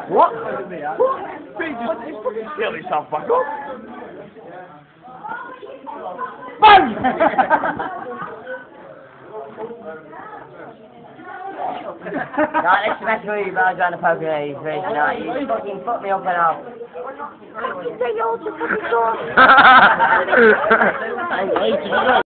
What? He just fucking steal himself back up. Bang! Right, let's smash with you, but I'm trying to poke at you, please. No, you fucking fucked me up and off. Take it all to fucking door. I hate you.